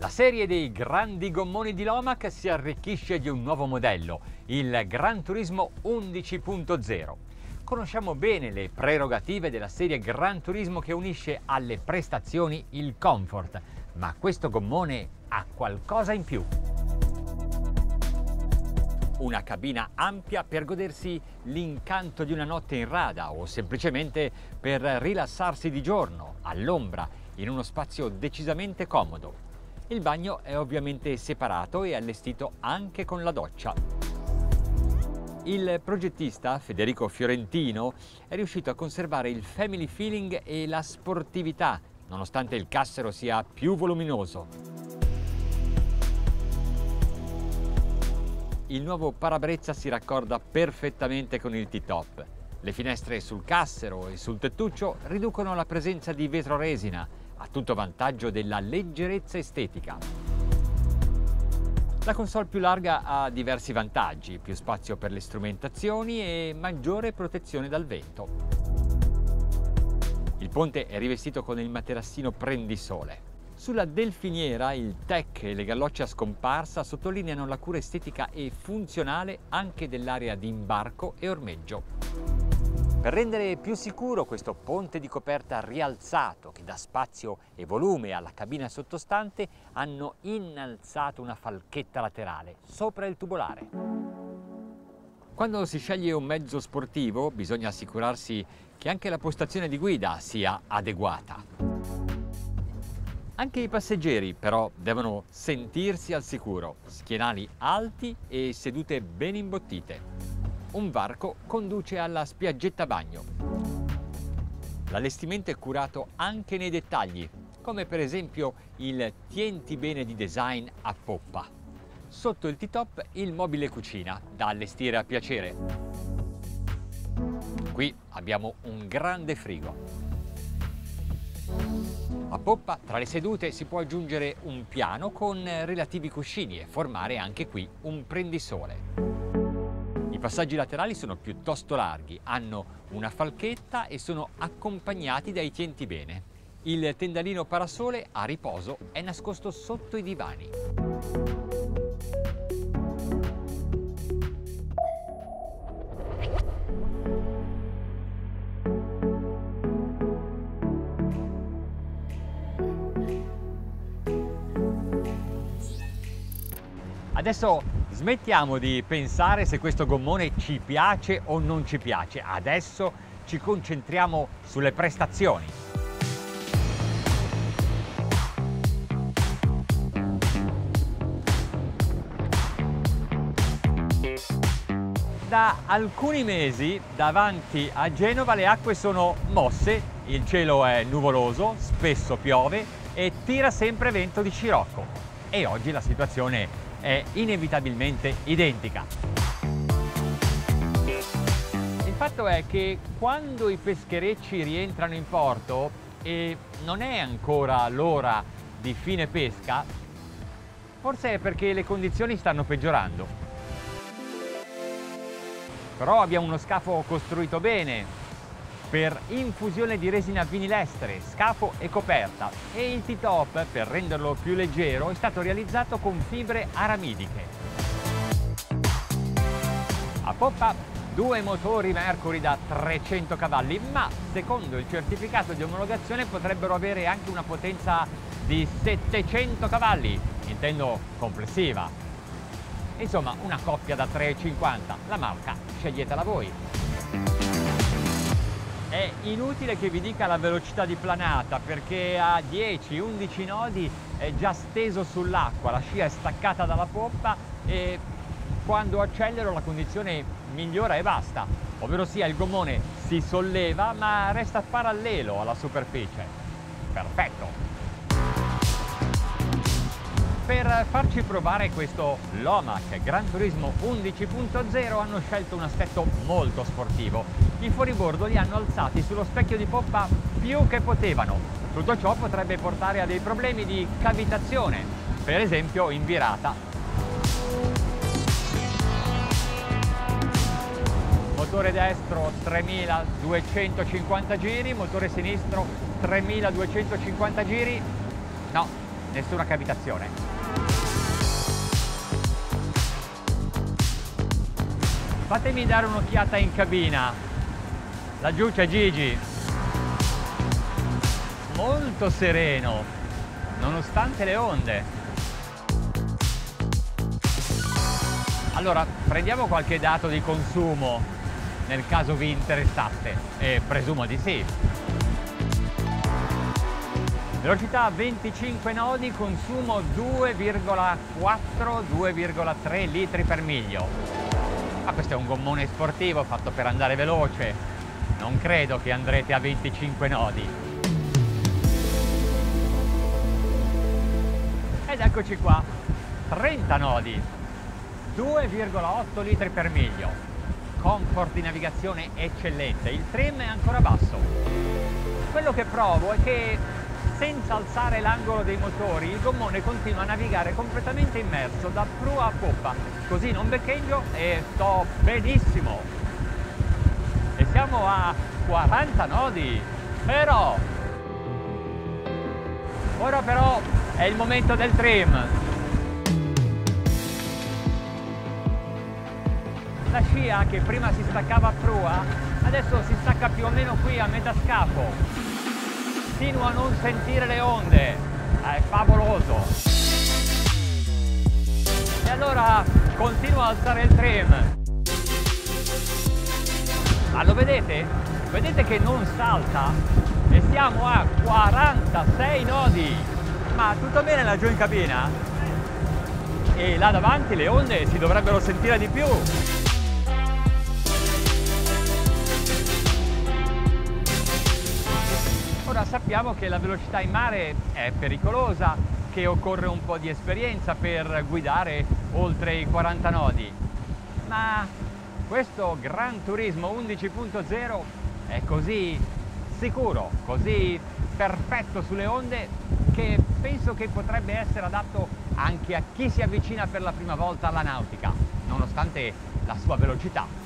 La serie dei grandi gommoni di Lomac si arricchisce di un nuovo modello, il Gran Turismo 11.0. Conosciamo bene le prerogative della serie Gran Turismo che unisce alle prestazioni il comfort, ma questo gommone ha qualcosa in più. Una cabina ampia per godersi l'incanto di una notte in rada o semplicemente per rilassarsi di giorno, all'ombra, in uno spazio decisamente comodo. Il bagno è ovviamente separato e allestito anche con la doccia. Il progettista, Federico Fiorentino, è riuscito a conservare il family feeling e la sportività, nonostante il cassero sia più voluminoso. Il nuovo parabrezza si raccorda perfettamente con il T-top. Le finestre sul cassero e sul tettuccio riducono la presenza di vetro resina, a tutto vantaggio della leggerezza estetica. La console più larga ha diversi vantaggi, più spazio per le strumentazioni e maggiore protezione dal vento. Il ponte è rivestito con il materassino prendisole. Sulla delfiniera il tech e le gallocce a scomparsa sottolineano la cura estetica e funzionale anche dell'area di imbarco e ormeggio. Per rendere più sicuro questo ponte di coperta rialzato che dà spazio e volume alla cabina sottostante, hanno innalzato una falchetta laterale sopra il tubolare. Quando si sceglie un mezzo sportivo bisogna assicurarsi che anche la postazione di guida sia adeguata. Anche i passeggeri però devono sentirsi al sicuro, schienali alti e sedute ben imbottite. Un varco conduce alla spiaggetta bagno. L'allestimento è curato anche nei dettagli, come per esempio il tienti bene di design a poppa. Sotto il T-top il mobile cucina, da allestire a piacere. Qui abbiamo un grande frigo. A poppa, tra le sedute, si può aggiungere un piano con relativi cuscini e formare anche qui un prendisole. I passaggi laterali sono piuttosto larghi, hanno una falchetta e sono accompagnati dai tienti bene. Il tendalino parasole a riposo è nascosto sotto i divani. Adesso smettiamo di pensare se questo gommone ci piace o non ci piace. Adesso ci concentriamo sulle prestazioni. Da alcuni mesi davanti a Genova le acque sono mosse, il cielo è nuvoloso, spesso piove e tira sempre vento di scirocco. E oggi la situazione è inevitabilmente identica. Il fatto è che quando i pescherecci rientrano in porto e non è ancora l'ora di fine pesca, forse è perché le condizioni stanno peggiorando. Però abbiamo uno scafo costruito bene, per infusione di resina vinilestere, scafo e coperta, e il T-top, per renderlo più leggero, è stato realizzato con fibre aramidiche. A poppa 2 motori Mercury da 300 cavalli, ma secondo il certificato di omologazione potrebbero avere anche una potenza di 700 cavalli, intendo complessiva. Insomma, una coppia da 350, la marca sceglietela voi. È inutile che vi dica la velocità di planata perché a 10-11 nodi è già steso sull'acqua, la scia è staccata dalla poppa e quando accelero la condizione migliora e basta, ovvero sia il gommone si solleva ma resta parallelo alla superficie. Perfetto! Per farci provare questo Lomac Gran Turismo 11.0 hanno scelto un aspetto molto sportivo. I fuoribordo li hanno alzati sullo specchio di poppa più che potevano. Tutto ciò potrebbe portare a dei problemi di cavitazione, per esempio in virata. Motore destro 3250 giri, motore sinistro 3250 giri. No, nessuna cavitazione. Fatemi dare un'occhiata in cabina. Laggiù c'è Gigi, molto sereno nonostante le onde. Allora, prendiamo qualche dato di consumo nel caso vi interessasse, e presumo di sì. Velocità 25 nodi, consumo 2,4-2,3 litri per miglio. Ma questo è un gommone sportivo fatto per andare veloce, non credo che andrete a 25 nodi. Ed eccoci qua, 30 nodi, 2,8 litri per miglio, comfort di navigazione eccellente, il trim è ancora basso. Quello che provo è che senza alzare l'angolo dei motori il gommone continua a navigare completamente immerso da prua a poppa, così non beccheggio e sto benissimo. E siamo a 40 nodi, però ora però è il momento del trim. La scia che prima si staccava a prua adesso si stacca più o meno qui a metà scafo. Continuo a non sentire le onde, è favoloso. E allora continuo a alzare il trim. Ma lo vedete? Vedete che non salta? E siamo a 46 nodi. Ma tutto bene laggiù in cabina? E là davanti le onde si dovrebbero sentire di più. Ora sappiamo che la velocità in mare è pericolosa, che occorre un po' di esperienza per guidare oltre i 40 nodi, ma questo Gran Turismo 11.0 è così sicuro, così perfetto sulle onde, che penso che potrebbe essere adatto anche a chi si avvicina per la prima volta alla nautica, nonostante la sua velocità.